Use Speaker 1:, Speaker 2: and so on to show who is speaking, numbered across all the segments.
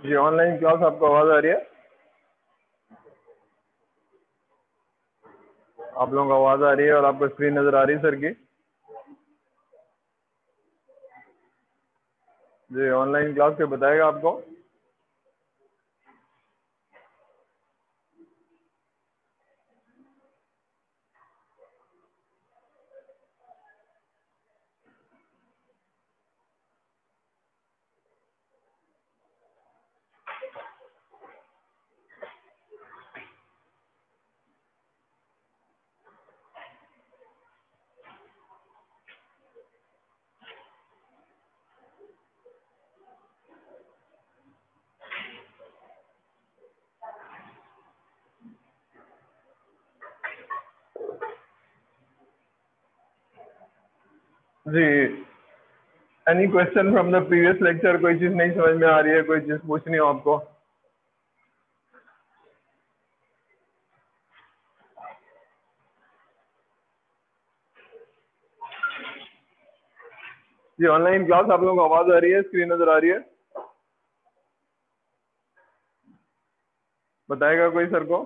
Speaker 1: जी online class आपको आवाज़ आ रही है? आप लोगों को आवाज़ आ रही है और आपको स्क्रीन नज़र आ रही है सर की? जी ऑनलाइन क्लास पे बताएगा आपको। जी any question from the previous lecture? कोई चीज़ नहीं समझ में आ रही है, कोई चीज़ पूछनी हो आपको? जी ऑनलाइन क्लास आप लोगों को आवाज़ आ रही है, स्क्रीन नज़र आ रही है? बताएगा कोई सर को?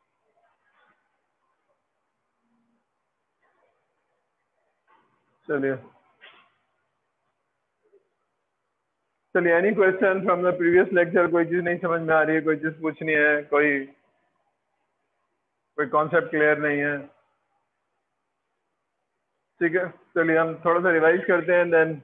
Speaker 1: चलिए चलिए any question from the previous lecture? कोई चीज़ नहीं समझ में आ रही है, कोई चीज़ पूछनी है, कोई कॉन्सेप्ट क्लियर नहीं है? ठीक है, चलिए हम थोड़ा सा रिवाइज करते हैं, देन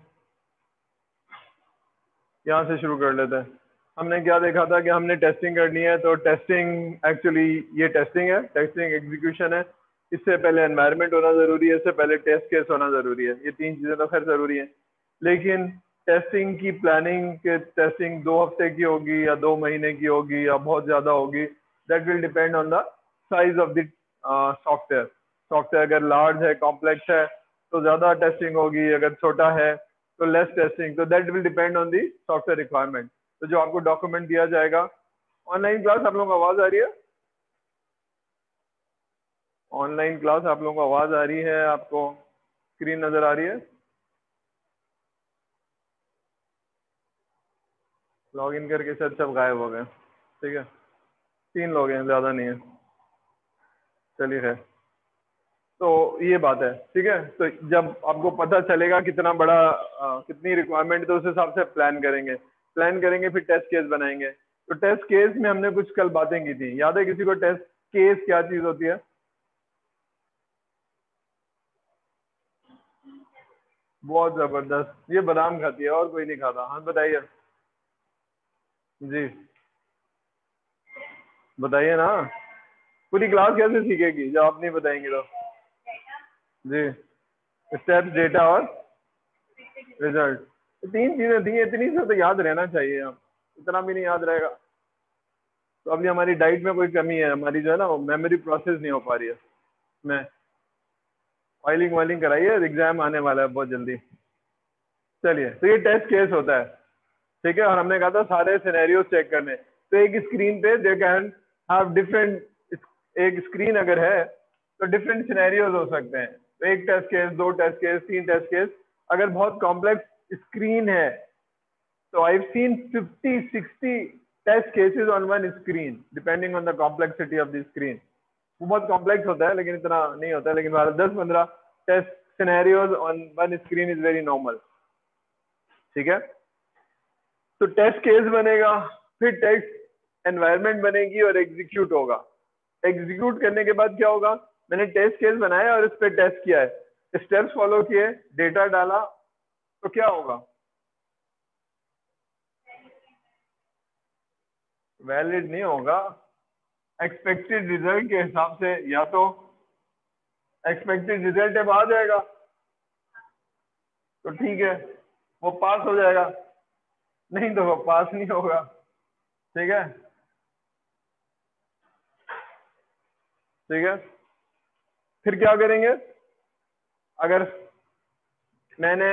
Speaker 1: यहाँ से शुरू कर लेते हैं। हमने क्या देखा था कि हमने टेस्टिंग करनी है, तो टेस्टिंग एक्चुअली ये टेस्टिंग है, टेस्टिंग एग्जीक्यूशन है। इससे पहले एनवायरनमेंट होना ज़रूरी है, इससे पहले टेस्ट केस होना ज़रूरी है। ये तीन चीज़ें तो खैर ज़रूरी हैं, लेकिन टेस्टिंग की प्लानिंग के टेस्टिंग 2 हफ्ते की होगी या 2 महीने की होगी या बहुत ज़्यादा होगी, that will depend on the size of the software. Software अगर लार्ज है, कॉम्प्लेक्स है, तो ज़्यादा टेस्टिंग होगी, अगर छोटा है तो लेस टेस्टिंग। तो that will depend on the software requirement. तो जो आपको डॉक्यूमेंट दिया जाएगा। ऑनलाइन क्लास आप लोगों को आवाज़ आ रही है? ऑनलाइन क्लास आप लोगों को आवाज़ आ रही है? आपको स्क्रीन नज़र आ रही है? लॉग इन करके सब गायब हो गए। ठीक है, 3 लोग हैं, ज़्यादा नहीं है। चलिए है, तो ये बात है। ठीक है, तो जब आपको पता चलेगा कितना बड़ा कितनी रिक्वायरमेंट, तो उस हिसाब से प्लान करेंगे, फिर टेस्ट केस बनाएंगे। तो टेस्ट केस में हमने कुछ कल बातें की थी, याद है किसी को? टेस्ट केस क्या चीज़ होती है? बहुत जबरदस्त, ये बादाम खाती है और कोई नहीं खाता। हाँ बताइए जी, बताइए ना। पूरी क्लास कैसे सीखेगी जब आप नहीं बताएंगे तो? जी, स्टेप्स, डेटा और रिजल्ट, तो 3 चीजें थी, इतनी से तो याद रहना चाहिए। हम इतना भी नहीं याद रहेगा तो अभी हमारी डाइट में कोई कमी है, हमारी जो है ना वो मेमोरी प्रोसेस नहीं हो पा रही है। मैं ऑयलिंग वायलिंग कराइए, एग्जाम आने वाला है बहुत जल्दी। चलिए, तो ये टेस्ट केस होता है। ठीक है, और हमने कहा था सारे सिनेरियो चेक करने। तो एक स्क्रीन पे दे कैन हैव डिफरेंट, एक स्क्रीन अगर है तो डिफरेंट सिनेरियोज हो सकते हैं। तो एक test case, 2 test case, 3 test case. अगर बहुत कॉम्प्लेक्स स्क्रीन है तो I seen 50-60 test cases on one screen, depending on the complexity of the screen. वो बहुत कॉम्प्लेक्स होता है लेकिन इतना नहीं होता है, लेकिन 10-15 test scenarios on one screen is very normal. ठीक है, तो टेस्ट केस बनेगा, फिर टेस्ट एनवायरनमेंट बनेगी और एग्जीक्यूट होगा। एग्जीक्यूट करने के बाद क्या होगा? मैंने टेस्ट केस बनाया और इस पर टेस्ट किया है, स्टेप्स फॉलो किए, डेटा डाला, तो क्या होगा? वैलिड नहीं होगा। एक्सपेक्टेड रिजल्ट के हिसाब से या तो एक्सपेक्टेड रिजल्ट अब आ जाएगा तो ठीक है, वो पास हो जाएगा, नहीं तो वो पास नहीं होगा। ठीक है, ठीक है, फिर क्या करेंगे? अगर मैंने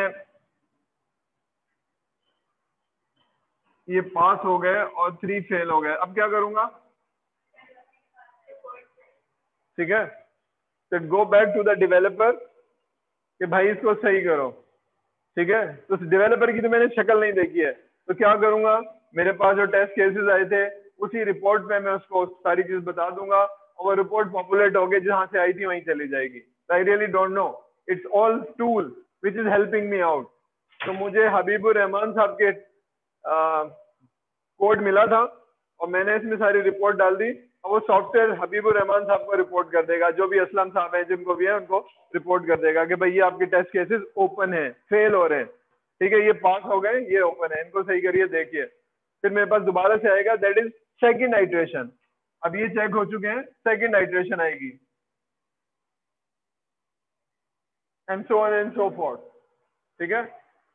Speaker 1: ये पास हो गए और 3 फेल हो गए, अब क्या करूंगा? ठीक है, तो go back to the developer कि भाई इसको सही करो। ठीक है, तो उस डेवलपर की तो मैंने शक्ल नहीं देखी है, तो क्या करूंगा? मेरे पास जो टेस्ट केसेस आए थे उसी रिपोर्ट में मैं उसको सारी चीज बता दूंगा और वो रिपोर्ट पॉपुलेट होगी, जहां से आई थी वहीं चली जाएगी। I really don't know, it's all tool which is helping me out. तो मुझे हबीबुर रहमान साहब के कोड मिला था और मैंने इसमें सारी रिपोर्ट डाल दी और वो सॉफ्टवेयर हबीबुर रहमान साहब को रिपोर्ट कर देगा, जो भी असलम साहब है जिनको भी है उनको रिपोर्ट कर देगा कि भाई ये आपके टेस्ट केसेस ओपन है, फेल हो रहे हैं, ठीक है, ये पास हो गए, ये ओपन है, इनको सही करिए, देखिए। फिर मेरे पास दोबारा से आएगा, दैट इज सेकंड आइट्रेशन। अब ये चेक हो चुके हैं, सेकंड आइट्रेशन आएगी, and so on and so forth, ठीक है।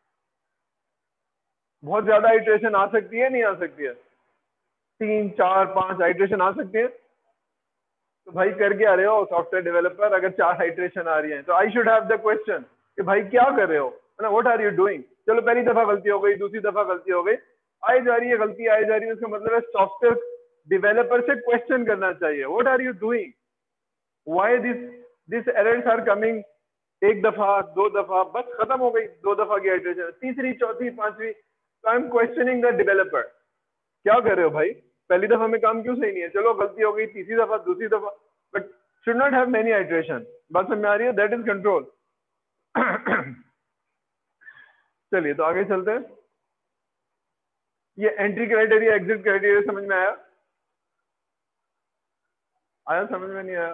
Speaker 1: बहुत ज्यादा आइट्रेशन आ सकती है, नहीं आ सकती है? 3, 4, 5 आइट्रेशन आ सकती है। तो भाई कर क्या रहे हो सॉफ्टवेयर डेवलपर, अगर 4 आइट्रेशन आ रही है तो I should have the question कि भाई क्या कर रहे हो, है ना, व्हाट आर यू डूइंग। चलो पहली दफा गलती हो गई, दूसरी दफा गलती हो गई, आई जा रही है गलती, आई जा रही है, उसका मतलब है सॉफ्टवेयर डेवलपर से क्वेश्चन करना चाहिए, what are you doing, why this errors are coming. एक दफा, 2 दफा, बस खत्म हो गई, 2 दफा की आइट्रेशन, तीसरी, चौथी, पांचवी, तो I am questioning the developer, क्या कर रहे हो भाई, पहली दफा में काम क्यों सही नहीं है, चलो गलती हो गई, तीसरी दफा, दूसरी दफा, but should not have many iteration. बात समझ में आ रही है? That is control. चलिए तो आगे चलते हैं। ये एंट्री क्राइटेरिया, एग्जिट क्राइटेरिया समझ में आया? आया, समझ में नहीं आया?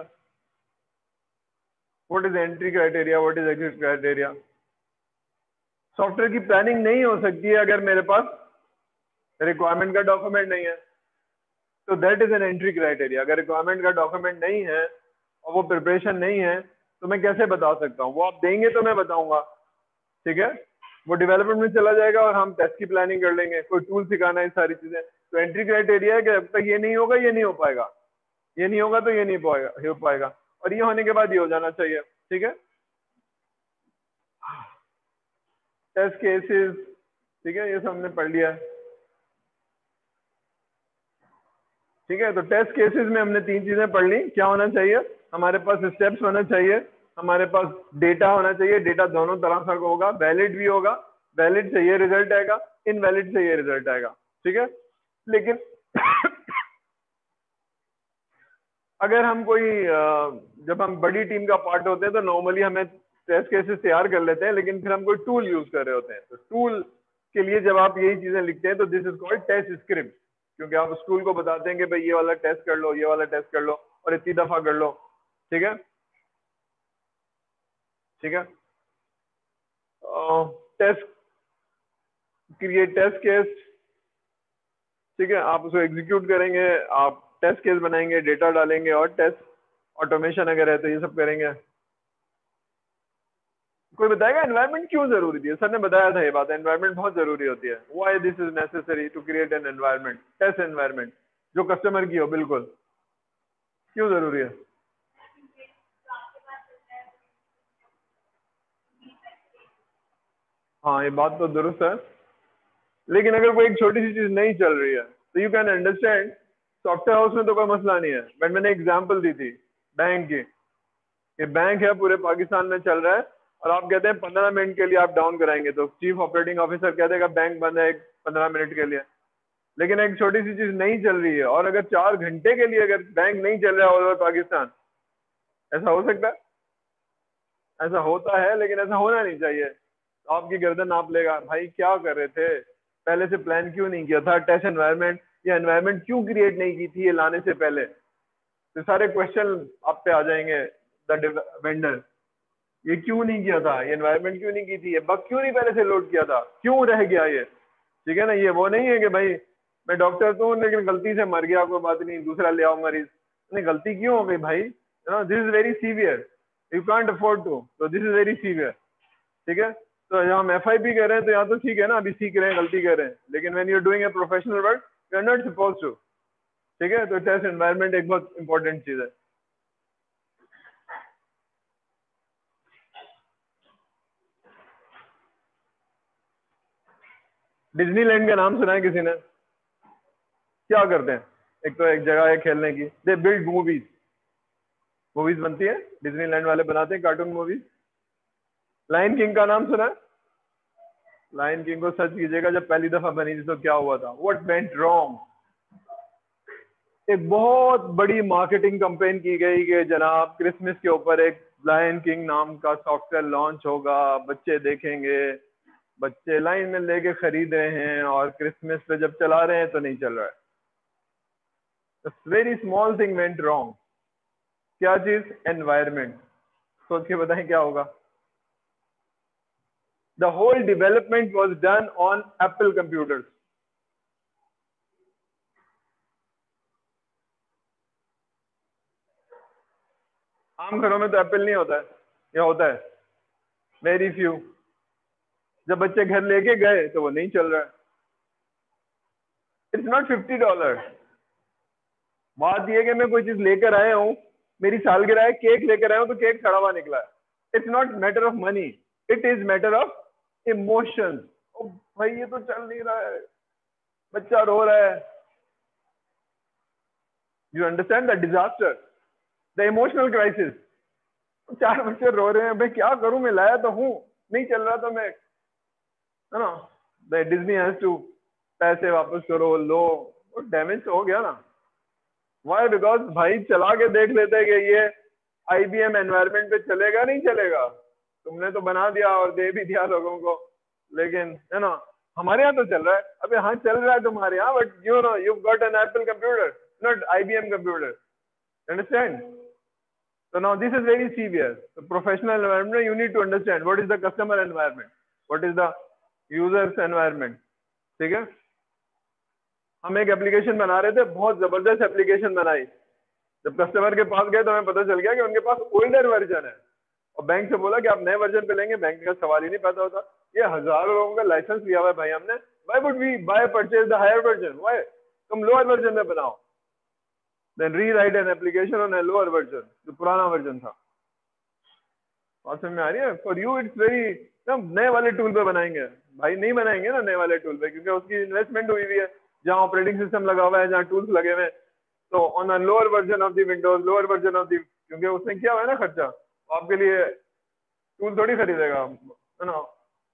Speaker 1: What is entry criteria, what is exit criteria? Software की प्लानिंग नहीं हो सकती है अगर मेरे पास रिक्वायरमेंट का डॉक्यूमेंट नहीं है, तो that is an entry criteria. अगर रिक्वायरमेंट का डॉक्यूमेंट नहीं है और वो प्रिपरेशन नहीं है तो मैं कैसे बता सकता हूँ? वो आप देंगे तो मैं बताऊंगा, ठीक है। वो डेवलपमेंट में चला जाएगा और हम टेस्ट की प्लानिंग कर लेंगे, कोई टूल सिखाना है, सारी चीजें। तो एंट्री क्राइटेरिया है कि जब तक ये नहीं होगा ये नहीं हो पाएगा, ये नहीं होगा तो ये नहीं हो पाएगा, और ये होने के बाद ये हो जाना चाहिए, ठीक है। टेस्ट केसेस, ठीक है, ये सब हमने पढ़ लिया है, ठीक है। तो टेस्ट केसेस में हमने 3 चीजें पढ़ ली। क्या होना चाहिए? हमारे पास स्टेप्स होना चाहिए, हमारे पास डेटा होना चाहिए, डेटा दोनों तरह से होगा, वैलिड भी होगा, वैलिड से ये रिजल्ट आएगा, इनवैलिड से ये रिजल्ट आएगा, ठीक है। लेकिन अगर हम कोई जब हम बड़ी टीम का पार्ट होते हैं तो नॉर्मली हमें टेस्ट केसेस तैयार कर लेते हैं, लेकिन फिर हम कोई टूल यूज कर रहे होते हैं, तो टूल के लिए जब आप यही चीजें लिखते हैं तो this is called test script, क्योंकि आप स्कूल को बताते हैं कि भाई ये वाला टेस्ट कर लो, ये वाला टेस्ट कर लो और इतनी दफा कर लो, ठीक है, ठीक है। टेस्ट क्रिएट टेस्ट केस, ठीक है, आप उसको एग्जीक्यूट करेंगे, आप टेस्ट केस बनाएंगे, डेटा डालेंगे और टेस्ट ऑटोमेशन अगर है तो ये सब करेंगे। कोई बताएगा एनवायरनमेंट क्यों जरूरी थी? सर ने बताया था ये बात, एनवायरनमेंट बहुत जरूरी होती है। Why this is necessary to create an environment, test environment जो कस्टमर की हो, बिल्कुल, क्यों जरूरी है? हाँ, ये बात तो दुरुस्त है, लेकिन अगर कोई एक छोटी सी चीज नहीं चल रही है तो you can understand, software house में तो कोई मसला नहीं है, बट मैंने एग्जांपल दी थी बैंक की, कि बैंक है पूरे पाकिस्तान में चल रहा है और आप कहते हैं 15 मिनट के लिए आप डाउन कराएंगे, तो चीफ ऑपरेटिंग ऑफिसर कह देगा बैंक बंद है 15 मिनट के लिए। लेकिन एक छोटी सी चीज नहीं चल रही है और अगर 4 घंटे के लिए अगर बैंक नहीं चल रहा है ऑल ओवर पाकिस्तान, ऐसा हो सकता है? ऐसा होता है, लेकिन ऐसा होना नहीं चाहिए। तो आपकी गर्दन नाप लेगा, भाई क्या कर रहे थे, पहले से प्लान क्यों नहीं किया था, टेस्ट एनवायरनमेंट या एनवायरनमेंट क्यों क्रिएट नहीं की थी ये लाने से पहले। तो सारे क्वेश्चन आप पे आ जाएंगे, द वेंडर, ये क्यों नहीं किया था, ये एनवायरनमेंट क्यों नहीं की थी, ये बग क्यों नहीं पहले से लोड किया था, क्यों रह गया ये, ठीक है ना। ये वो नहीं है कि भाई मैं डॉक्टर तो हूँ लेकिन गलती से मर गया, कोई बात नहीं, दूसरा ले आओ मरीज, नहीं, गलती क्यों हो गई भाई, this is very severe, you can't afford to, तो दिस इज वेरी सीवियर, ठीक है। तो यहाँ हम FIP कर रहे हैं तो यहाँ तो ठीक है ना, अभी सीख रहे हैं, गलती कर रहे हैं, लेकिन when you are doing a professional work you are not suppose to, ठीक है। तो टेस्ट एनवायरनमेंट एक बहुत इंपॉर्टेंट चीज है। डिज्नीलैंड का नाम सुना है किसी ने? क्या करते हैं? एक तो एक जगह है खेलने की, दे बिल्ड मूवीज, मूवीज बनती है, डिज्नीलैंड वाले बनाते हैं कार्टून मूवीज। लायन किंग का नाम सुना है? लायन किंग को सर्च कीजिएगा, जब पहली दफा बनी थी तो क्या हुआ था, व्हाट वेंट रॉन्ग। एक बहुत बड़ी मार्केटिंग कैंपेन की गई कि जनाब क्रिसमस के ऊपर एक लायन किंग नाम का सॉफ्टवेयर लॉन्च होगा, बच्चे देखेंगे, बच्चे लाइन में लेके खरीद रहे हैं और क्रिसमस पे जब चला रहे हैं तो नहीं चल रहा है। Very small thing went wrong. क्या चीज? एनवायरमेंट। सोच के बताएं क्या होगा। The whole development was done on Apple computers. आम घरों में तो एप्पल नहीं होता है, या होता है? Very few. जब बच्चे घर लेके गए तो वो नहीं चल रहा है। It's not $50। बात यह कि मैं कोई चीज लेकर आया हूं, मेरी सालगिरह है, केक लेकर आया हूं तो केक सड़ा हुआ निकला है। It's not matter of money, it is matter of emotion. भाई ये तो चल नहीं रहा है, बच्चा रो रहा है। You understand the disaster, the emotional crisis. 4 बच्चे रो रहे हैं, मैं क्या करूं, मैं लाया तो हूं, नहीं चल रहा तो मैं, है ना, द डिज्नी हैज टू पैसे वापस करो, लो, डैमेज तो हो गया ना। वाई? बिकॉज भाई चला के देख लेते हैं कि ये IBM एनवायरमेंट पे चलेगा नहीं चलेगा। तुमने तो बना दिया और दे भी दिया लोगों को, लेकिन है ना, हमारे यहाँ तो चल रहा है। अबे हाँ चल रहा है तुम्हारे यहाँ, but you know you got an Apple computer, not IBM computer. Understand? So now this is very serious. The professional environment, you need to understand what is the customer environment, what is the user's environment. ठीक है? हम एक application बना रहे थे, बहुत जबरदस्त application बनाई। जब कस्टमर के पास गए तो हमें पता चल गया कि उनके पास ओल्डर वर्जन है, और बैंक से बोला कि आप नए वर्जन पे लेंगे। बैंक का सवाल ही नहीं पैदा होता, ये हजारों लोगों का लाइसेंस लिया हुआ है भाई हमने, why would we buy purchase the higher version, why? तुम लोअर वर्जन में बनाओ, then rewrite an application on a lower version, जो पुराना वर्जन था। बात समझ में आ रही है? फॉर यू इट्स वेरी, नए वाले टूल पे बनाएंगे भाई, नहीं बनाएंगे ना नए वाले टूल पे, क्योंकि उसकी इन्वेस्टमेंट हुई हुई है, जहाँ ऑपरेटिंग सिस्टम लगा हुआ है, जहाँ टूल्स लगे हुए हैं। तो on a lower version of the Windows, lower version of the, क्योंकि उसने किया हुआ है ना खर्चा, तो आपके लिए टूल थोड़ी खरीदेगा, है ना।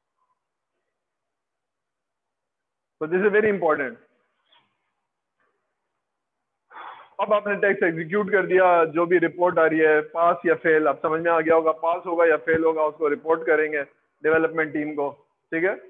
Speaker 1: तो दिस इज वेरी इंपॉर्टेंट। अब आपने टेक्स्ट एग्जीक्यूट कर दिया, जो भी रिपोर्ट आ रही है, पास या फेल, अब समझ में आ गया होगा, पास होगा या फेल होगा उसको रिपोर्ट करेंगे डेवलपमेंट टीम को। ठीक है,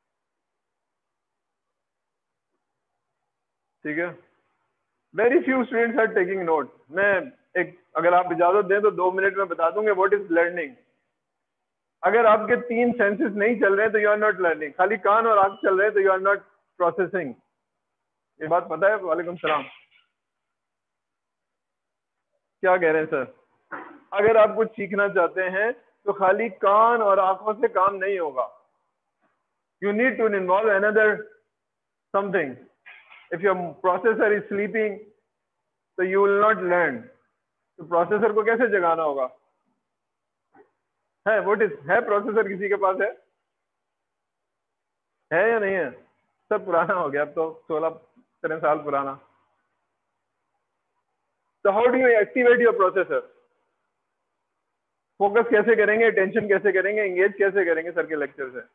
Speaker 1: ठीक है। Very few students are taking note. मैं एक, अगर आप इजाजत दें तो 2 मिनट में बता दूंगा व्हाट इज लर्निंग। अगर आपके 3 सेंसेस नहीं चल रहे हैं तो यू आर नॉट लर्निंग। खाली कान और आंख चल रहे हैं तो यू आर नॉट प्रोसेसिंग। ये बात पता है? वालेकुम सलाम। क्या कह रहे हैं सर? अगर आप कुछ सीखना चाहते हैं तो खाली कान और आंखों से काम नहीं होगा। You need to involve another something. If your processor is sleeping तो यू विल नॉट लर्न। तो प्रोसेसर को कैसे जगाना होगा? है व्हाट इज, है प्रोसेसर किसी के पास है या नहीं है? सब पुराना हो गया, अब तो 16 साल पुराना। तो how do you activate your processor? Focus कैसे करेंगे, टेंशन कैसे करेंगे, एंगेज कैसे करेंगे सर के लेक्चर से?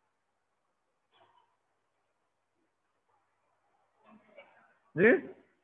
Speaker 1: जी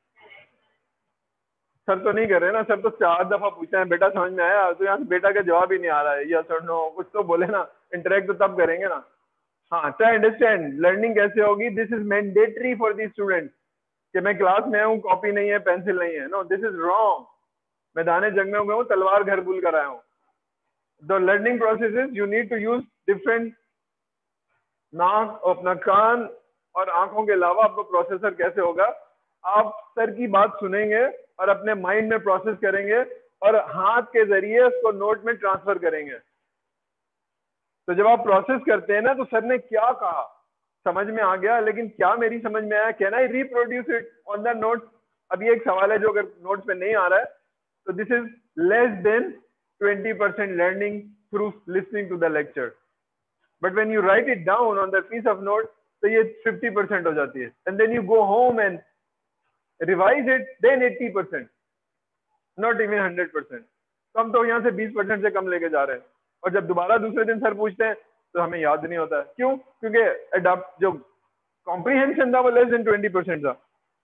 Speaker 1: सर तो नहीं कर रहे ना, सर तो 4 दफा पूछा है बेटा समझ में आया, तो यहाँ से बेटा का जवाब ही नहीं आ रहा है, यस और नो कुछ तो बोले ना, इंटरेक्ट तो तब करेंगे ना। हाँ, ट्राई अंडरस्टैंड लर्निंग कैसे होगी। This is mandatory for the student कि मैं क्लास में हूँ, कॉपी नहीं है, पेंसिल नहीं है, नो दिस इज रॉन्ग। मैदान जंग में हूँ, तलवार घर भूल कर आया हूँ। The learning process is you need to use different, नाक, अपना कान और आंखों के अलावा आपको प्रोसेसर कैसे होगा? आप सर की बात सुनेंगे और अपने माइंड में प्रोसेस करेंगे और हाथ के जरिए उसको नोट में ट्रांसफर करेंगे। तो जब आप प्रोसेस करते हैं ना, तो सर ने क्या कहा समझ में आ गया, लेकिन क्या मेरी समझ में आया, can I reproduce it on the note? अब ये एक सवाल है जो अगर नोट्स पे नहीं आ रहा है, तो this is less than 20% learning through listening to the lecture. But when you write it down on the piece of note, तो ये 50% हो जाती है, and then you go home and revise it, then 80%, not even 100%। तो हम तो यहाँ से 20% से कम लेके जा रहे हैं। और जब दोबारा दूसरे दिन सर पूछते हैं तो हमें याद नहीं होता है। क्यों? क्योंकि अडॉप्ट जो कॉम्प्रिहेंशन था वो लेस देन 20% था।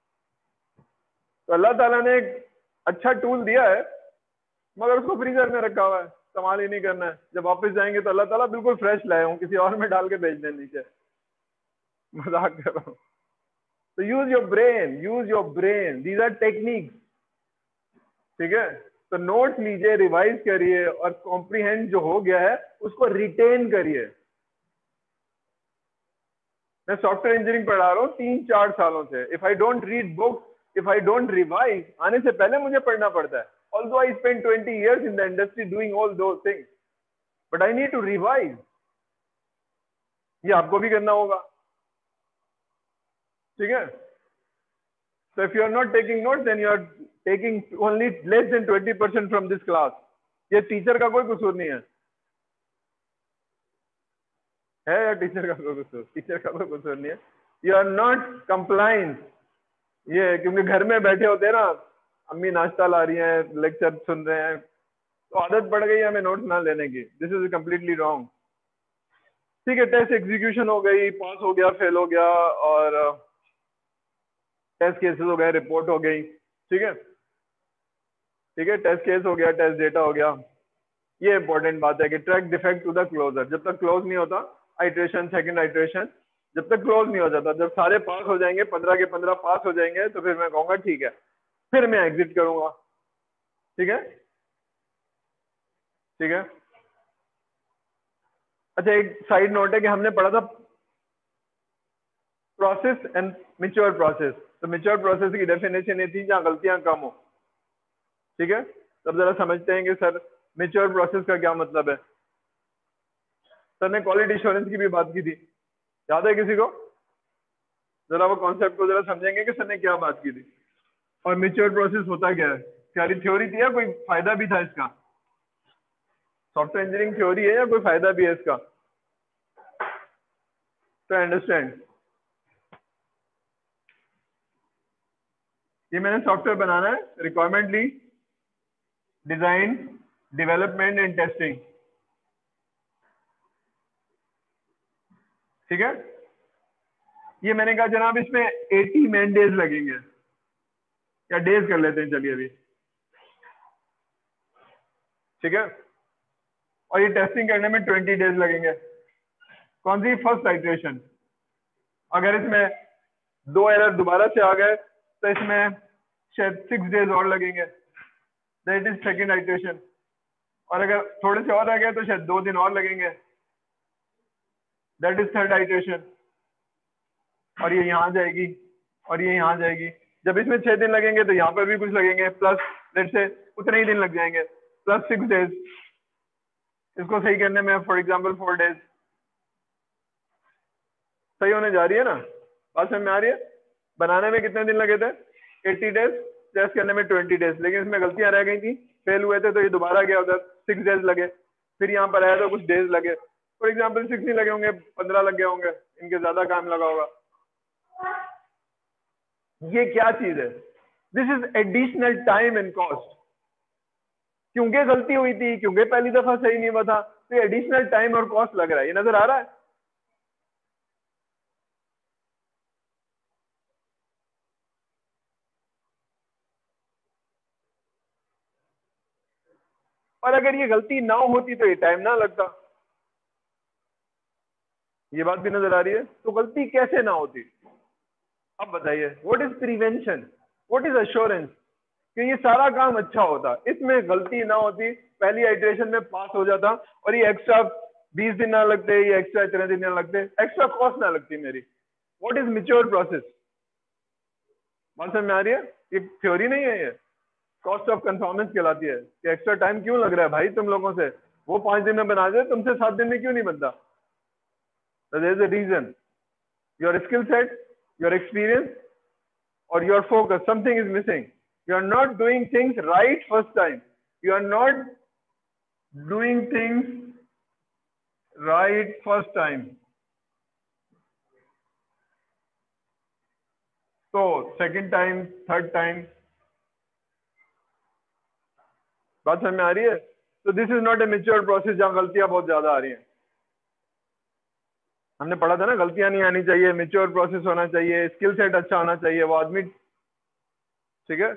Speaker 1: तो अल्लाह ताला ने एक अच्छा टूल दिया है मगर उसको फ्रीजर में रखा हुआ है, इस्तेमाल ही नहीं करना है। जब वापस जाएंगे तो अल्लाह ताला बिल्कुल फ्रेश लाए हूँ, किसी और में डाल के भेज दें नीचे। मजाक कर रहा हूँ। तो use your brain, use your brain, these are techniques. ठीक है, तो नोट्स लीजिए, रिवाइज करिए और कॉम्प्रिहेंड जो हो गया है उसको रिटेन करिए। मैं सॉफ्टवेयर इंजीनियरिंग पढ़ा रहा हूँ 3-4 सालों से। If I don't read books, if I don't revise, आने से पहले मुझे पढ़ना पड़ता है। Although I spend 20 years in the industry doing all those things, but I need to revise। ये आपको भी करना होगा। ठीक है, so if you are not taking notes then you are taking only less than 20% from this class। ये teacher का कोई कसूर नहीं है या टीचर का कोई कसूर? टीचर का कोई कसूर नहीं है। You are not complaint. ये क्योंकि घर में बैठे होते हैं ना, अम्मी नाश्ता ला रही हैं, लेक्चर सुन रहे हैं, तो आदत पड़ गई है हमें नोट्स ना लेने की। This is completely wrong. ठीक है, टेस्ट एग्जीक्यूशन हो गई, पास हो गया, फेल हो गया, और टेस्ट केसेस हो गए, रिपोर्ट हो गई। ठीक है, ठीक है, टेस्ट केस हो गया, टेस्ट डेटा हो गया। ये इंपॉर्टेंट बात है कि track defect to the closure. जब तक क्लोज नहीं होता, आइट्रेशन, सेकंड आइट्रेशन, जब तक क्लोज नहीं हो जाता, जब सारे पास हो जाएंगे, 15 के 15 पास हो जाएंगे, तो फिर मैं कहूंगा ठीक है, फिर मैं एग्जिट करूंगा। ठीक है, ठीक है। अच्छा, एक साइड नोट है कि हमने पढ़ा था प्रोसेस एंड मिच्योर प्रोसेस। तो मिच्योर प्रोसेस की डेफिनेशन ये थी जहां गलतियां कम हो। ठीक है, तब जरा समझते हैं कि सर मिच्योर प्रोसेस का क्या मतलब है। सर ने क्वालिटी एश्योरेंस की भी बात की थी, याद है किसी को? जरा वो कॉन्सेप्ट को जरा समझेंगे कि सर ने क्या बात की थी। और मिच्योर प्रोसेस होता क्या है? सारी थ्योरी थी या कोई फायदा भी था इसका? सॉफ्टवेयर इंजीनियरिंग थ्योरी है या कोई फायदा भी है इसका? तो अंडरस्टैंड, ये मैंने सॉफ्टवेयर बनाना है, रिक्वायरमेंट ली, डिजाइन, डेवलपमेंट एंड टेस्टिंग। ठीक है, ये मैंने कहा जनाब इसमें 80 मैन डेज लगेंगे, या डेज कर लेते हैं चलिए अभी। ठीक है, और ये टेस्टिंग करने में 20 डेज लगेंगे। कौन सी? First iteration. अगर इसमें 2 एरर दोबारा से आ गए तो इसमें शायद 6 डेज और लगेंगे, दैट इज सेकेंड आइट्रेशन। और अगर थोड़े से और रह गए तो शायद 2 दिन और लगेंगे, दैट इज थर्ड आइट्रेशन। और ये यहाँ जाएगी और ये यहाँ जाएगी। जब इसमें 6 दिन लगेंगे तो यहाँ पर भी कुछ लगेंगे, प्लस लेट से उतने ही दिन लग जाएंगे, प्लस 6 डेज। इसको सही करने में फॉर एग्जाम्पल 4 डेज। सही होने जा रही है ना? बात समझ में आ रही है? बनाने में कितने दिन लगे थे? 80 डेज, टेस्ट करने में 20 डेज। लेकिन इसमें गलतियां रह गई थी, फेल हुए थे, तो ये दोबारा गया उधर, 6 डेज लगे। फिर यहाँ पर आया तो कुछ डेज लगे, फॉर एग्जाम्पल 6 नहीं लगे होंगे, 15 लग गए होंगे, इनके ज्यादा काम लगा होगा। ये क्या चीज है? This is additional time and cost. क्योंकि गलती हुई थी, क्योंकि पहली दफा सही नहीं हुआ था, तो एडिशनल टाइम और कॉस्ट लग रहा है। ये नजर आ रहा है? और अगर ये गलती ना होती तो ये टाइम ना लगता। ये बात भी नजर आ रही है? तो गलती कैसे ना होती? अब बताइए, what is prevention, what is assurance कि ये सारा काम अच्छा होता, इसमें गलती ना होती, पहली आइटरेशन में पास हो जाता, और ये एक्स्ट्रा 20 दिन ना लगते, ये एक्स्ट्रा इतने दिन ना लगते, एक्स्ट्रा कॉस्ट ना लगती मेरी। What is mature process? बात समझ में आ रही है? ये थ्योरी नहीं है, ये कॉस्ट ऑफ कंफॉर्मेंस कहलाती है कि एक्स्ट्रा टाइम क्यों लग रहा है भाई तुम लोगों से। वो 5 दिन में बना दे, तुमसे 7 दिन में क्यों नहीं बनता? There is a reason, your skill set, your experience or your focus, something is missing. You are not doing things right first time. You are not doing things right first time. So second time, third time, बात समझ में आ रही है? So this is not a mature process जहां गलतियां बहुत ज्यादा आ रही हैं। हमने पढ़ा था ना, गलतियां नहीं आनी चाहिए, मेच्योर प्रोसेस होना चाहिए, स्किल सेट अच्छा होना चाहिए वो आदमी, ठीक है।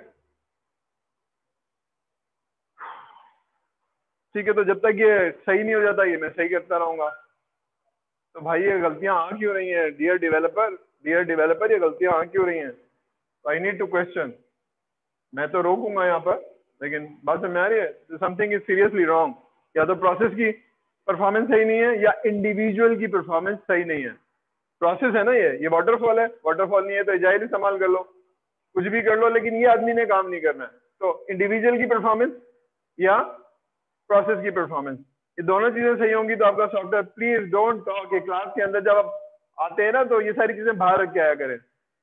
Speaker 1: ठीक है, तो जब तक ये सही नहीं हो जाता ये मैं सही करता रहूंगा। तो भाई ये गलतियां आ क्यों रही हैं डियर डेवलपर, ये गलतियां आ क्यों रही हैं? I need to question. मैं तो रोकूंगा यहाँ पर, लेकिन बात समझ में आ रही है? Something is seriously wrong. या तो प्रोसेस की परफॉर्मेंस सही नहीं है, या इंडिविजुअल की परफॉर्मेंस सही नहीं है। प्रोसेस है ना, ये वाटरफॉल है, वाटरफॉल नहीं है तो एजाइल इस्तेमाल कर लो, कुछ भी कर लो, लेकिन ये आदमी ने काम नहीं करना है। तो इंडिविजुअल की परफॉर्मेंस या प्रोसेस की परफॉर्मेंस, ये दोनों चीजें सही होंगी तो आपका software, please don't talk. Class के अंदर जब आप आते हैं ना तो ये सारी चीजें बाहर रख के आया करें।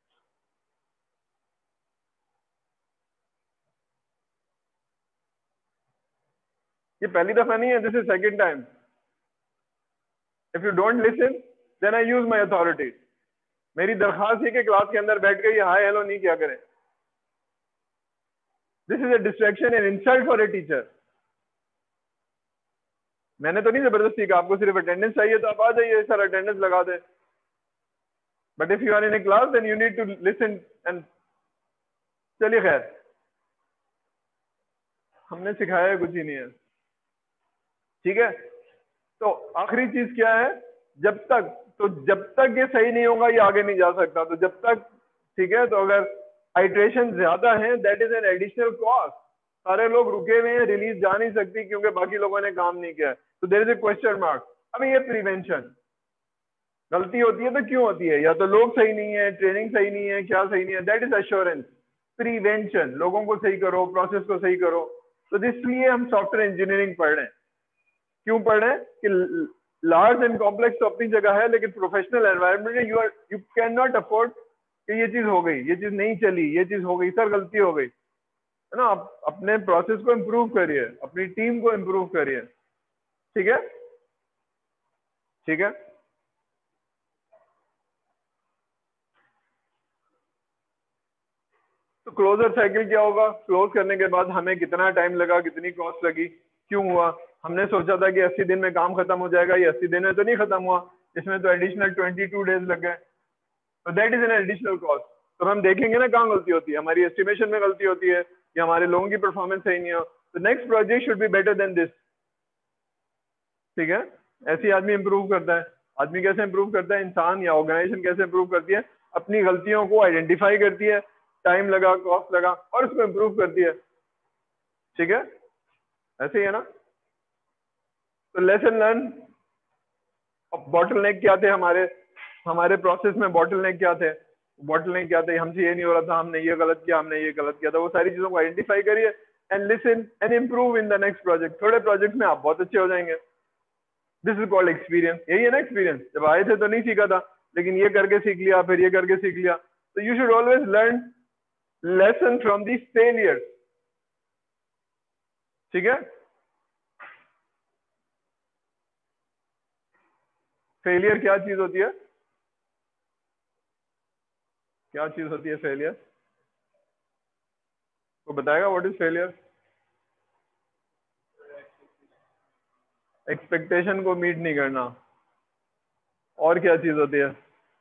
Speaker 1: ये पहली दफा नहीं है, this is second time. If you don't listen then I use my authority. मेरी दरखास्त है कि क्लास के अंदर बैठ के ये हाय हेलो नहीं किया करें। This is a distraction and insult for a teacher. मैंने तो नहीं जबरदस्ती कहा, आपको सिर्फ अटेंडेंस चाहिए तो आप आ जाइए, सर अटेंडेंस लगा दे। But if you are in a class then you need to listen and, चलिए खैर, हमने सिखाया कुछ ही नहीं है, ठीक है। तो आखिरी चीज क्या है, जब तक ये सही नहीं होगा ये आगे नहीं जा सकता। तो जब तक, ठीक है, तो अगर आइट्रेशन ज्यादा है that is an additional cost. सारे लोग रुके हुए हैं, रिलीज जा नहीं सकती क्योंकि बाकी लोगों ने काम नहीं किया, तो there is a question mark. अब ये प्रिवेंशन, गलती होती है तो क्यों होती है? या तो लोग सही नहीं है, ट्रेनिंग सही नहीं है, क्या सही नहीं है, दैट इज एश्योरेंस। प्रिवेंशन, लोगों को सही करो, प्रोसेस को सही करो। तो इसलिए हम सॉफ्टवेयर इंजीनियरिंग पढ़ रहे हैं। क्यों पढ़ रहे हैं? कि लार्ज एंड कॉम्प्लेक्स तो अपनी जगह है, लेकिन प्रोफेशनल एनवायरनमेंट में यू कैन नॉट अफोर्ड कि ये चीज हो गई, ये चीज नहीं चली, ये चीज हो गई, सर गलती हो गई, है ना। आप अपने प्रोसेस को इम्प्रूव करिए, अपनी टीम को इम्प्रूव करिए, ठीक है, ठीक है। तो क्लोजर साइकिल क्या होगा? क्लोज करने के बाद हमें कितना टाइम लगा, कितनी कॉस्ट लगी, क्यों हुआ? हमने सोचा था कि 80 दिन में काम खत्म हो जाएगा, ये 80 दिन में तो नहीं खत्म हुआ, इसमें तो एडिशनल 22 डेज लग गए। तो that is an additional cost. तो हम देखेंगे ना कहाँ गलती होती है, हमारी एस्टिमेशन में गलती होती है, या हमारे लोगों की परफॉर्मेंस सही नहीं हो, तो next project should be better than this, ठीक है। ऐसे ही आदमी इंप्रूव करता है। आदमी कैसे इंप्रूव करता है? इंसान या ऑर्गेनाइजेशन कैसे इंप्रूव करती है? अपनी गलतियों को आइडेंटिफाई करती है, टाइम लगा, कॉस्ट लगा, और उसको इंप्रूव करती है, ठीक है। ऐसे ही है ना। तो लेसन लर्न। अब बॉटलनेक क्या थे हमारे हमारे प्रोसेस में? बॉटलनेक क्या थे? बॉटलनेक क्या थे? हमसे ये नहीं हो रहा था, हमने ये गलत किया, हमने ये गलत किया था। वो सारी चीजों को आइडेंटिफाई करिए and listen and improve in the next project. थोड़े प्रोजेक्ट में आप बहुत अच्छे हो जाएंगे। This is called experience. यही है ना एक्सपीरियंस। जब आए थे तो नहीं सीखा था, लेकिन ये करके सीख लिया, फिर ये करके सीख लिया। तो you should always learn lesson from the failure, ठीक है। फेलियर क्या चीज होती है? क्या चीज होती है फेलियर? को बताएगा व्हाट इज फेलियर? एक्सपेक्टेशन को मीट नहीं करना। और क्या चीज होती है?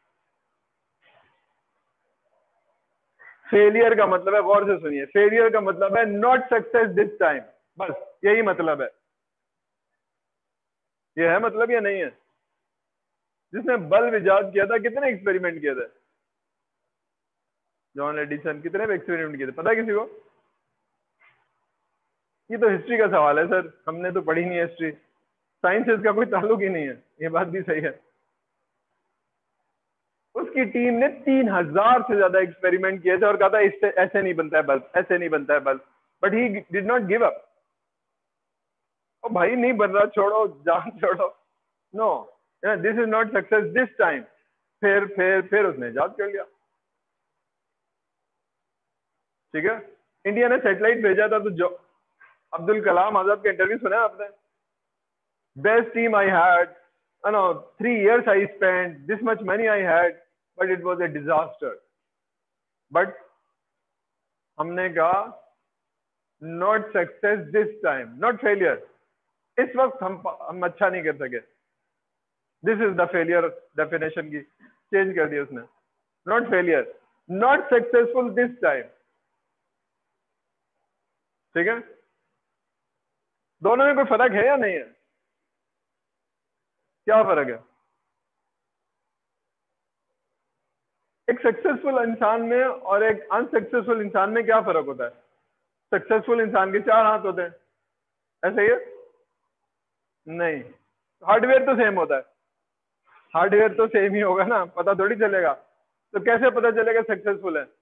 Speaker 1: फेलियर का मतलब है, गौर से सुनिए, फेलियर का मतलब है नॉट सक्सेस दिस टाइम। बस यही मतलब है। ये है मतलब या नहीं है? जिसने बल्ब इजाद किया था, कितने एक्सपेरिमेंट किए थे? जॉन एडिसन, कितने एक्सपेरिमेंट किए थे पता है किसी को? ये तो हिस्ट्री का सवाल है सर, हमने तो पढ़ी नहीं है हिस्ट्री। साइंस से इसका कोई ताल्लुक ही नहीं है, ये बात भी सही है। उसकी टीम ने 3000 से ज्यादा एक्सपेरिमेंट किए थे और कहा था इससे ऐसे नहीं बनता है बल्ब, ऐसे नहीं बनता है bulb. But he did not give up. ओ भाई नहीं बन रहा, छोड़ो, जान छोड़ो, no, this is not success this time. फिर उसने इजाद कर लिया, ठीक है। इंडिया ने सैटेलाइट भेजा था, तो जो अब्दुल कलाम आजाद का इंटरव्यू सुना है आपने? Best team I had, no, 3 years I spent, this much money I had, but it was a disaster. But हमने कहा not success this time, not failure। इस वक्त हम अच्छा नहीं कर सके, this is the failure definition की चेंज कर दी उसने। Not failure, not successful this time. ठीक है, दोनों में कोई फर्क है या नहीं है? क्या फर्क है? एक सक्सेसफुल इंसान में और एक अनसक्सेसफुल इंसान में क्या फर्क होता है? सक्सेसफुल इंसान के 4 हाथ होते हैं, ऐसे ही है? नहीं, हार्डवेयर तो सेम होता है। हार्डवेयर तो सेम ही होगा ना, पता थोड़ी चलेगा। तो कैसे पता चलेगा सक्सेसफुल है?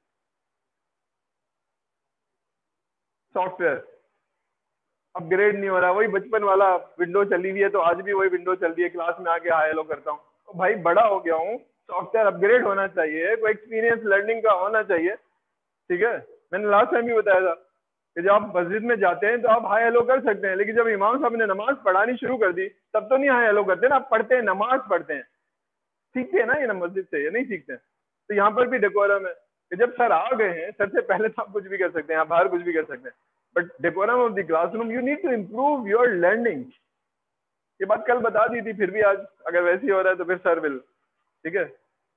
Speaker 1: सॉफ्टवेयर अपग्रेड नहीं हो रहा, वही बचपन वाला विंडो चली हुई है, तो आज भी वही विंडो चल रही है, क्लास में आके हाय हेलो करता हूँ। तो भाई बड़ा हो गया हूँ, सॉफ्टवेयर अपग्रेड होना चाहिए, कोई एक्सपीरियंस लर्निंग का होना चाहिए। ठीक है, मैंने लास्ट टाइम भी बताया था कि जब आप मस्जिद में जाते हैं तो आप हाय हेलो कर सकते हैं, लेकिन जब इमाम साहब ने नमाज पढ़ानी शुरू कर दी तब तो नहीं हाय हेलो करते ना, आप पढ़ते हैं, नमाज पढ़ते हैं, सीखते हैं ना ये ना मस्जिद से, ये नहीं सीखते हैं। तो यहाँ पर भी डेकोरम है कि जब सर आ गए हैं, सर से पहले तो आप कुछ भी कर सकते हैं, आप बाहर कुछ भी कर सकते हैं, but decorum of the classroom, you need to improve your learning. ये बात कल बता दी थी, फिर भी आज अगर वैसे ही हो रहा है तो फिर सर विल। ठीक है,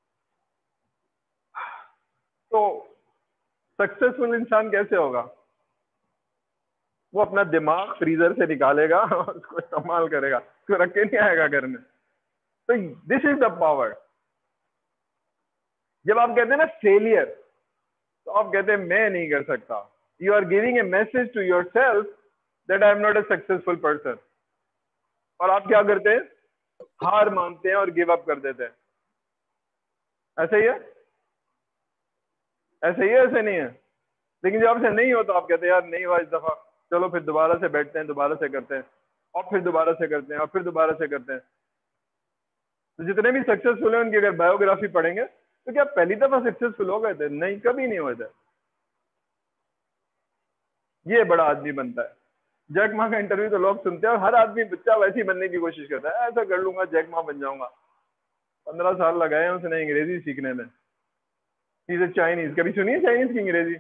Speaker 1: तो सक्सेसफुल इंसान कैसे होगा? वो अपना दिमाग फ्रीजर से निकालेगा और उसको इस्तेमाल करेगा, उसको रख के नहीं आएगा घर में। तो दिस इज द पावर। जब आप कहते हैं ना फेलियर, तो आप कहते हैं मैं नहीं कर सकता, you are giving a message to yourself that I am not a successful person. और आप क्या करते हैं? हार मानते हैं और गिव अप कर देते हैं। ऐसे ही है? ऐसे ही है, ऐसे नहीं है? लेकिन जब आपसे नहीं हो तो आप कहते हैं यार नहीं हुआ इस दफा, चलो फिर दोबारा से बैठते हैं, दोबारा से करते हैं, और फिर दोबारा से करते हैं, और फिर दोबारा से करते हैं। तो जितने भी सक्सेसफुल हैं उनकी अगर बायोग्राफी पढ़ेंगे तो क्या पहली दफा सक्सेसफुल हो गए थे? नहीं, कभी नहीं हुए थे। ये बड़ा आदमी बनता है। जैक मा का इंटरव्यू तो लोग सुनते हैं और हर आदमी बच्चा वैसे ही बनने की कोशिश करता है, ऐसा कर लूंगा जैक मा बन जाऊंगा। 15 साल लगाए हैं उसने अंग्रेजी सीखने में। चीजें चाइनीज, कभी सुनिए चाइनीज की अंग्रेजी?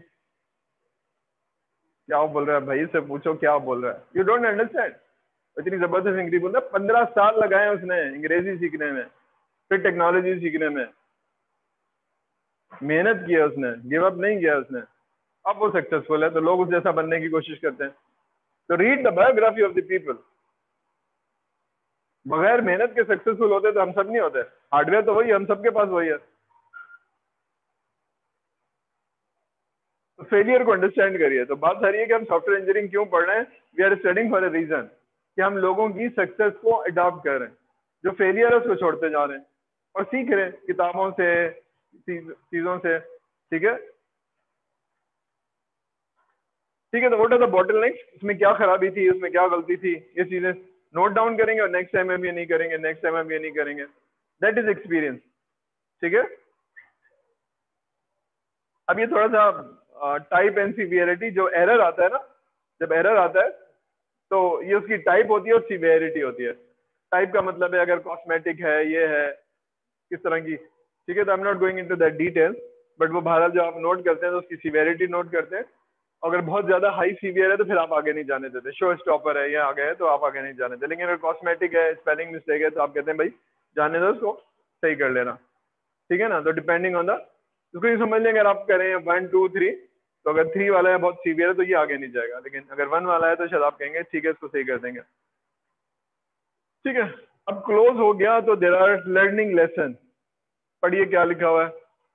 Speaker 1: क्या बोल रहा है भाई से पूछो क्या बोल रहा है, यू डोंट अंडरस्टैंड। इतनी जबरदस्त अंग्रेजी बोल रहा है, 15 साल लगाए उसने अंग्रेजी सीखने में, फिर टेक्नोलॉजी सीखने में। मेहनत की है उसने, गिव अप नहीं किया उसने। अब वो सक्सेसफुल है तो लोग उस जैसा बनने की कोशिश करते हैं। तो read the biography of the people. बगैर मेहनत के सक्सेसफुल होते तो हम सब नहीं होते। हार्डवेयर तो वही, हम सबके पास वही है। तो फेलियर को अंडरस्टैंड करिए। तो बात सारी है कि हम सॉफ्टवेयर इंजीनियरिंग क्यों पढ़ रहे हैं? We are studying for a reason, कि हम लोगों की सक्सेस को अडॉप्ट कर रहे हैं, जो फेलियर है उसको छोड़ते जा रहे हैं और सीख रहे हैं किताबों से, चीजों से। ठीक है, ठीक है। तो व्हाट आर द बॉटलनेक्स, इसमें क्या खराबी थी, उसमें क्या गलती थी, ये चीजें नोट डाउन करेंगे और नेक्स्ट टाइम हम ये नहीं करेंगे, नेक्स्ट टाइम हम ये नहीं करेंगे। That is experience. ठीक है, अब ये थोड़ा सा टाइप एंड सीवियरिटी, जो एरर आता है ना, जब एरर आता है तो ये उसकी टाइप होती है और सीवियरिटी होती है। टाइप का मतलब है अगर कॉस्मेटिक है, ये है, किस तरह की। ठीक है, तो I am not going into that detail, but वो बहरहाल जो आप नोट करते हैं तो उसकी सीवियरिटी नोट करते हैं। अगर बहुत ज्यादा हाई सीवियर है तो फिर आप आगे नहीं जाने देते, शो स्टॉपर है, ये आ गए तो आप आगे नहीं जाने देते। लेकिन अगर कॉस्मेटिक है, स्पेलिंग मिस्टेक है, तो आप कहते हैं भाई जाने दो, उसको सही कर लेना। ठीक है ना? तो डिपेंडिंग ऑन द, उसको ये समझ लें अगर आप करें 1 2 3, तो अगर 3 वाला है बहुत सीवियर है तो ये आगे नहीं जाएगा, लेकिन अगर 1 वाला है तो शायद आप कहेंगे ठीक है इसको सही कर देंगे। ठीक है, अब क्लोज हो गया तो देर आर लर्निंग लेसन। पढ़िए क्या लिखा हुआ है।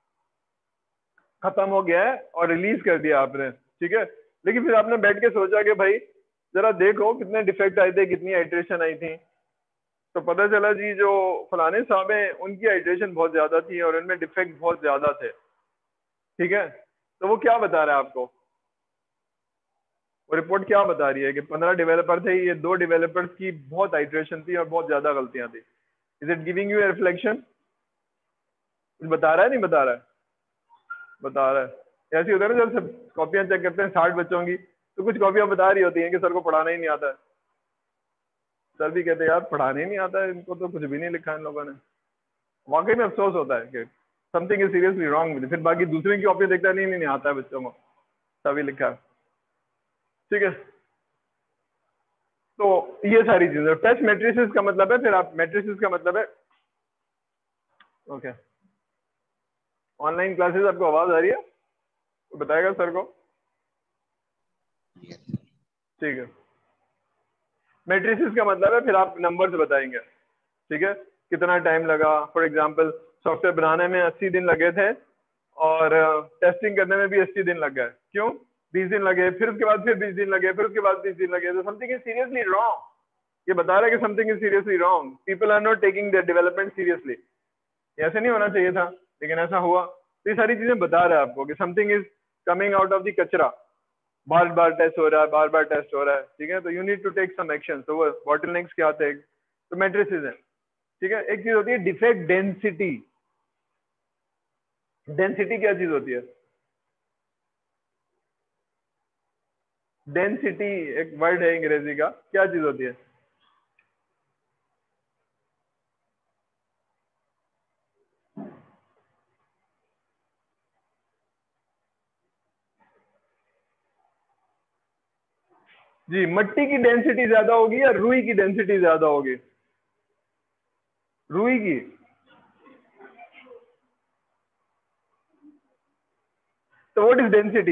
Speaker 1: खत्म हो गया है और रिलीज कर दिया आपने। ठीक है, लेकिन फिर आपने बैठ के सोचा कि भाई जरा देखो कितने डिफेक्ट आए थे, कितनी आइट्रेशन आई थी। तो पता चला जी जो फलाने साहब हैं उनकी आइट्रेशन बहुत ज्यादा थी और इनमें डिफेक्ट बहुत ज्यादा थे। ठीक है, तो वो क्या बता रहा है आपको? वो रिपोर्ट क्या बता रही है कि 15 डेवलपर थे, ये 2 डेवलपर्स की बहुत आइट्रेशन थी और बहुत ज्यादा गलतियां थी। Is it giving you a reflection? बता रहा है, नहीं बता रहा है? बता रहा है। ऐसे होता है ना, जब सब कॉपियां चेक करते हैं 60 बच्चों की, तो कुछ कॉपियां बता रही होती हैं कि सर को पढ़ाना ही नहीं आता है। सर भी कहते हैं यार पढ़ाने ही नहीं आता है इनको, तो कुछ भी नहीं लिखा इन लोगों ने। वाकई में अफसोस होता है कि something is seriously wrong with. फिर बाकी दूसरे की कॉपी देखता है, नहीं नहीं नहीं आता है बच्चों को, तभी लिखा है। ठीक है, तो ये सारी चीजें टेस्ट मैट्रिसेस का मतलब है। फिर आप मैट्रिसेस का मतलब है ओके, ऑनलाइन क्लासेस आपको आवाज आ रही है? तो बताएगा सर को। ठीक है, मैट्रिसेस का मतलब है फिर आप नंबर से बताएंगे, ठीक है, कितना टाइम लगा। फॉर एग्जांपल सॉफ्टवेयर बनाने में 80 दिन लगे थे और टेस्टिंग करने में भी 80 दिन लग गए, क्यों? 20 दिन लगे, फिर उसके बाद फिर 20 दिन लगे, फिर उसके बाद 20 दिन लगे। तो समथिंग इज सीरियसली रॉन्ग। ये बता रहा है कि something is seriously wrong, people are not taking their development seriously. ऐसे नहीं होना चाहिए था, लेकिन ऐसा हुआ। तो ये सारी चीजें बता रहा है आपको कि something is coming out of the कचरा, बार बार टेस्ट हो रहा है, बार बार टेस्ट हो रहा है, ठीक है। तो you need to take some action. तो वो बॉटलनेक्स क्या थे? तो मैट्रिसेस हैं, ठीक है। एक चीज होती है डिफेक्ट डेंसिटी। डेंसिटी क्या चीज होती है? डेंसिटी एक वर्ड है अंग्रेजी का, क्या चीज होती है? जी, मट्टी की डेंसिटी ज्यादा होगी या रुई की डेंसिटी ज्यादा होगी? रुई की। तो व्हाट इज डेंसिटी?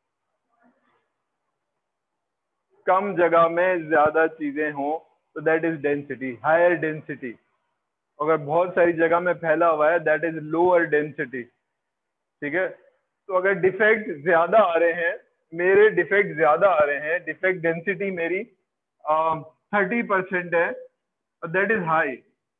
Speaker 1: कम जगह में ज्यादा चीजें हो तो that is density, higher density. अगर बहुत सारी जगह में फैला हुआ है दैट इज लोअर डेंसिटी, ठीक है। तो अगर डिफेक्ट ज्यादा आ रहे हैं, मेरे डिफेक्ट ज्यादा आ रहे हैं, डिफेक्ट डेंसिटी मेरी 30% है, दैट इज हाई।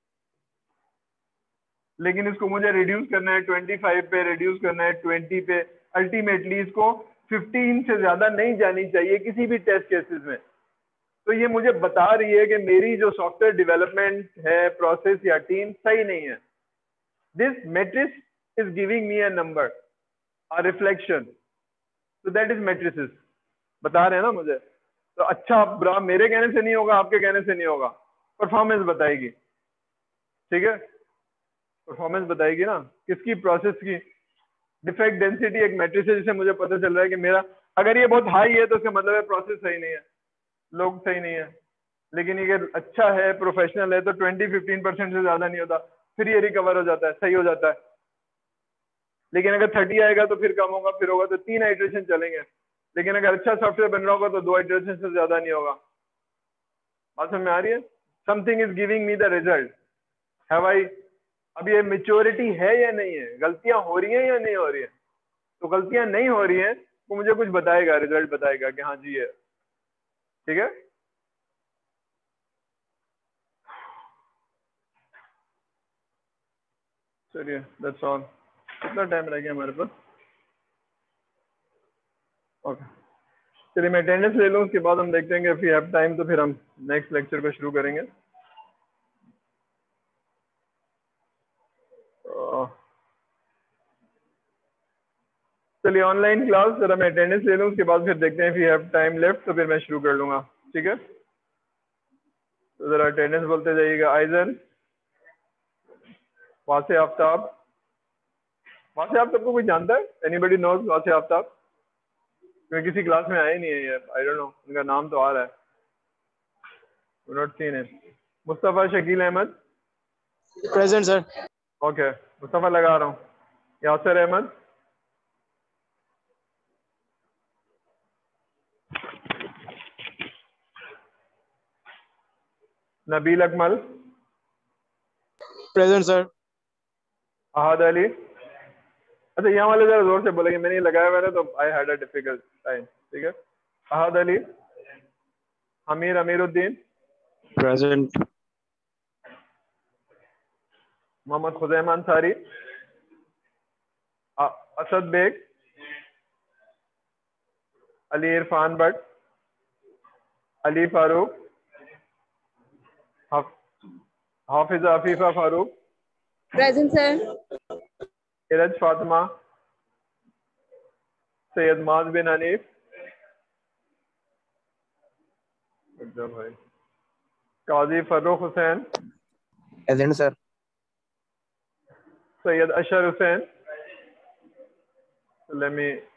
Speaker 1: लेकिन इसको मुझे रिड्यूस करना है 25 पे, रिड्यूस करना है 20 पे, अल्टीमेटली इसको 15 से ज्यादा नहीं जानी चाहिए किसी भी टेस्ट केसेस में। तो ये मुझे बता रही है कि मेरी जो सॉफ्टवेयर डेवलपमेंट है, प्रोसेस या टीम सही नहीं है। This matrix is giving me a number, a reflection, तो दैट इज मैट्रिसेस। बता रहे हैं ना मुझे। तो अच्छा बुरा मेरे कहने से नहीं होगा, आपके कहने से नहीं होगा, परफॉर्मेंस बताएगी, ठीक है। परफॉर्मेंस बताएगी ना किसकी? प्रोसेस की। डिफेक्ट डेंसिटी एक मैट्रिक्स है जिसे मुझे पता चल रहा है कि मेरा अगर ये बहुत हाई है तो इसका मतलब है प्रोसेस सही नहीं है, लोग सही नहीं है। लेकिन ये अच्छा है, प्रोफेशनल है, तो 20-15% से ज्यादा नहीं होता, फिर ये रिकवर हो जाता है, सही हो जाता है। लेकिन अगर 30 आएगा तो फिर कम होगा, फिर होगा, तो 3 आइट्रेशन चलेंगे। लेकिन अगर अच्छा सॉफ्टवेयर बन रहा होगा तो 2 आइट्रेशन से ज्यादा नहीं होगा। बात समझ में आ रही है? Something is giving me the result, है भाई। अब ये मेच्योरिटी है या नहीं है, गलतियां हो रही हैं या नहीं हो रही है? तो गलतियां नहीं हो रही हैं तो मुझे कुछ बताएगा, रिजल्ट बताएगा कि हाँ जी है, ठीक है। चलिए दैट्स ऑल। कितना टाइम रह गया हमारे पास? ओके, चलिए मैं अटेंडेंस ले लूँ, उसके बाद हम देखते हैं कि इफ यू हैव टाइम तो फिर हम नेक्स्ट लेक्चर को शुरू करेंगे। चलिए ऑनलाइन क्लास, जरा मैं अटेंडेंस ले लूँ, उसके बाद फिर देखते हैं if you have time left तो फिर मैं शुरू कर लूँगा, ठीक है। तो जरा अटेंडेंस बोलते जाइएगा। आइजन, वासे आफ्ताब, वासे आफ्ताब को कोई जानता है? Anybody knows Wase Aftab? मैं किसी क्लास में आए नहीं है यार, आई डोंट नो, उनका नाम तो आ रहा है, नॉट सीन है। Mustafa Shakeel Ahmed,
Speaker 2: present sir.
Speaker 1: Okay, Mustafa लगा रहा हूँ। Yasir Ahmed, Nabeel Akmal,
Speaker 2: present sir.
Speaker 1: अहद अली। अच्छा यहाँ वाले जरा जोर से बोलेंगे, मैंने ये लगाया मैंने तो I had a difficult time, ठीक है। Ahad Ali, Amir Amiruddin,
Speaker 2: present.
Speaker 1: Mohammad Khuzaima Ansari, Asad Baig, Ali Irfan Bhat, Ali Farooq, Hafiza Afifa Farooq,
Speaker 3: present sir.
Speaker 1: Iraj Fatima, Syed Maaz bin Hanif, भाई, Qazi Farrukh Hussain,
Speaker 2: present sir.
Speaker 1: Syed Ashar Hussain, let मी